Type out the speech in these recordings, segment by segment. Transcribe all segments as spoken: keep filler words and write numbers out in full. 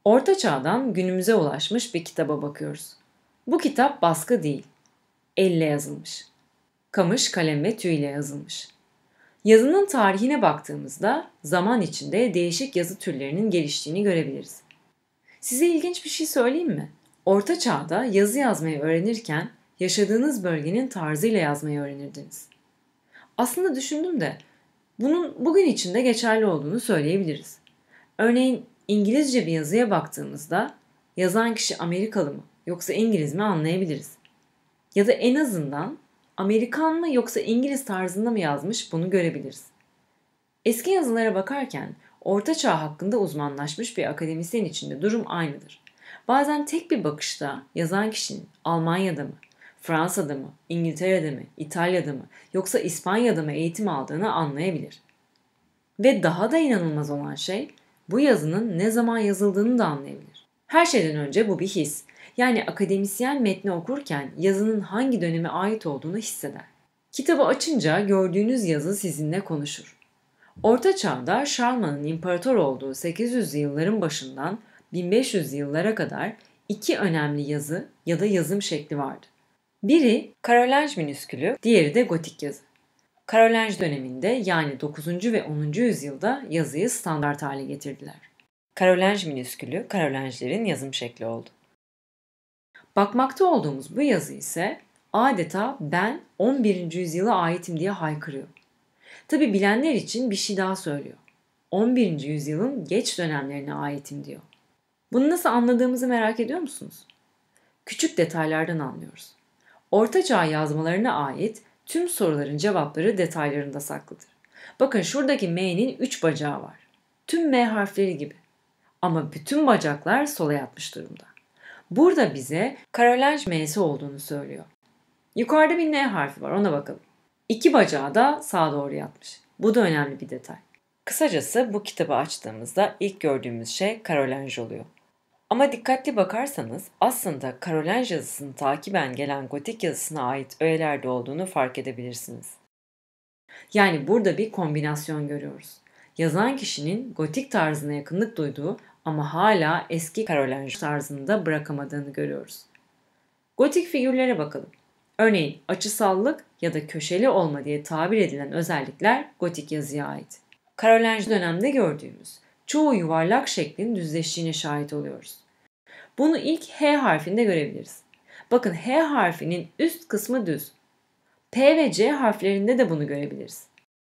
Orta Çağ'dan günümüze ulaşmış bir kitaba bakıyoruz. Bu kitap baskı değil, elle yazılmış. Kamış, kalem ve tüy ile yazılmış. Yazının tarihine baktığımızda zaman içinde değişik yazı türlerinin geliştiğini görebiliriz. Size ilginç bir şey söyleyeyim mi? Orta Çağ'da yazı yazmayı öğrenirken yaşadığınız bölgenin tarzıyla yazmayı öğrenirdiniz. Aslında düşündüm de bunun bugün için de geçerli olduğunu söyleyebiliriz. Örneğin İngilizce bir yazıya baktığımızda yazan kişi Amerikalı mı yoksa İngiliz mi anlayabiliriz. Ya da en azından Amerikan mı yoksa İngiliz tarzında mı yazmış bunu görebiliriz. Eski yazılara bakarken Orta Çağ hakkında uzmanlaşmış bir akademisyen için de durum aynıdır. Bazen tek bir bakışta yazan kişinin Almanya'da mı, Fransa'da mı, İngiltere'de mi, İtalya'da mı yoksa İspanya'da mı eğitim aldığını anlayabilir. Ve daha da inanılmaz olan şey bu yazının ne zaman yazıldığını da anlayabilir. Her şeyden önce bu bir his. Yani akademisyen metni okurken yazının hangi döneme ait olduğunu hisseder. Kitabı açınca gördüğünüz yazı sizinle konuşur. Orta Çağ'da Şarlman'ın imparator olduğu sekiz yüzlü yılların başından bin beş yüzlü yıllara kadar iki önemli yazı ya da yazım şekli vardı. Biri Karolinj minüskülü, diğeri de gotik yazı. Karolinj döneminde yani dokuzuncu ve onuncu yüzyılda yazıyı standart hale getirdiler. Karolinj minüskülü Karolinjlerin yazım şekli oldu. Bakmakta olduğumuz bu yazı ise adeta ben on birinci yüzyıla aitim diye haykırıyor. Tabi bilenler için bir şey daha söylüyor. on birinci yüzyılın geç dönemlerine aitim diyor. Bunu nasıl anladığımızı merak ediyor musunuz? Küçük detaylardan anlıyoruz. Orta Çağ yazmalarına ait tüm soruların cevapları detaylarında saklıdır. Bakın şuradaki M'nin üç bacağı var. Tüm M harfleri gibi. Ama bütün bacaklar sola yatmış durumda. Burada bize Karolinj M'si olduğunu söylüyor. Yukarıda bir N harfi var, ona bakalım. İki bacağı da sağa doğru yatmış. Bu da önemli bir detay. Kısacası bu kitabı açtığımızda ilk gördüğümüz şey Karolinj oluyor. Ama dikkatli bakarsanız aslında Karolinj yazısını takiben gelen gotik yazısına ait öğeler de olduğunu fark edebilirsiniz. Yani burada bir kombinasyon görüyoruz. Yazan kişinin gotik tarzına yakınlık duyduğu ama hala eski Karolinj tarzını da bırakamadığını görüyoruz. Gotik figürlere bakalım. Örneğin açısallık ya da köşeli olma diye tabir edilen özellikler gotik yazıya ait. Karolinj dönemde gördüğümüz çoğu yuvarlak şeklin düzleştiğine şahit oluyoruz. Bunu ilk H harfinde görebiliriz. Bakın H harfinin üst kısmı düz. P ve C harflerinde de bunu görebiliriz.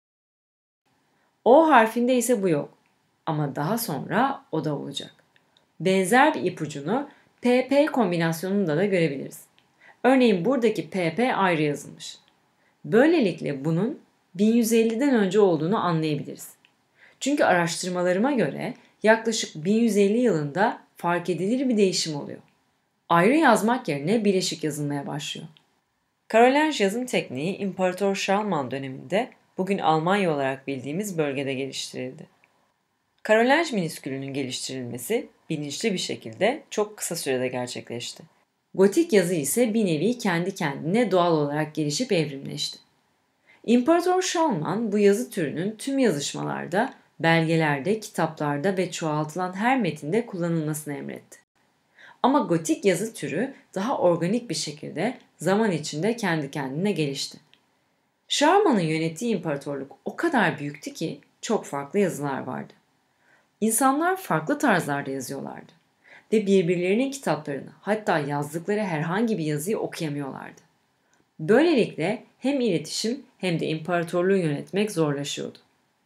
O harfinde ise bu yok. Ama daha sonra o da olacak. Benzer bir ipucunu P P kombinasyonunda da görebiliriz. Örneğin buradaki P P ayrı yazılmış. Böylelikle bunun bin yüz elliden önce olduğunu anlayabiliriz. Çünkü araştırmalarıma göre yaklaşık bin yüz elli yılında fark edilir bir değişim oluyor. Ayrı yazmak yerine bileşik yazılmaya başlıyor. Karolinj yazım tekniği İmparator Şarlman döneminde bugün Almanya olarak bildiğimiz bölgede geliştirildi. Karolinj minüskülünün geliştirilmesi bilinçli bir şekilde çok kısa sürede gerçekleşti. Gotik yazı ise bir nevi kendi kendine doğal olarak gelişip evrimleşti. İmparator Şarlman bu yazı türünün tüm yazışmalarda, belgelerde, kitaplarda ve çoğaltılan her metinde kullanılmasını emretti. Ama gotik yazı türü daha organik bir şekilde zaman içinde kendi kendine gelişti. Şarlman'ın yönettiği imparatorluk o kadar büyüktü ki çok farklı yazılar vardı. İnsanlar farklı tarzlarda yazıyorlardı ve birbirlerinin kitaplarını, hatta yazdıkları herhangi bir yazıyı okuyamıyorlardı. Böylelikle hem iletişim hem de imparatorluğu yönetmek zorlaşıyordu.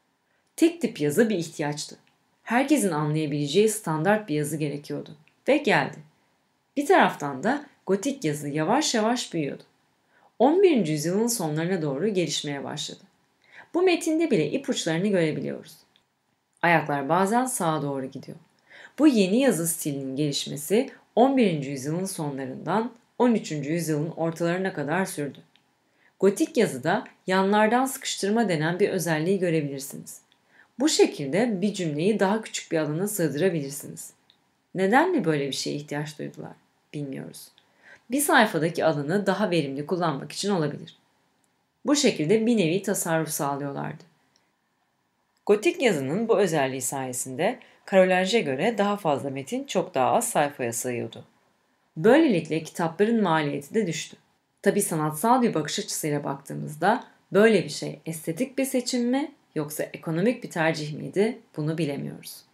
Tek tip yazı bir ihtiyaçtı. Herkesin anlayabileceği standart bir yazı gerekiyordu ve geldi. Bir taraftan da gotik yazı yavaş yavaş büyüyordu. on birinci yüzyılın sonlarına doğru gelişmeye başladı. Bu metinde bile ipuçlarını görebiliyoruz. Ayaklar bazen sağa doğru gidiyor. Bu yeni yazı stilinin gelişmesi on birinci yüzyılın sonlarından on üçüncü yüzyılın ortalarına kadar sürdü. Gotik yazıda yanlardan sıkıştırma denen bir özelliği görebilirsiniz. Bu şekilde bir cümleyi daha küçük bir alana sığdırabilirsiniz. Neden mi böyle bir şeye ihtiyaç duydular? Bilmiyoruz. Bir sayfadaki alanı daha verimli kullanmak için olabilir. Bu şekilde bir nevi tasarruf sağlıyorlardı. Gotik yazının bu özelliği sayesinde Carolaj'e göre daha fazla metin çok daha az sayfaya sığıyordu. Böylelikle kitapların maliyeti de düştü. Tabii sanatsal bir bakış açısıyla baktığımızda böyle bir şey estetik bir seçim mi yoksa ekonomik bir tercih miydi bunu bilemiyoruz.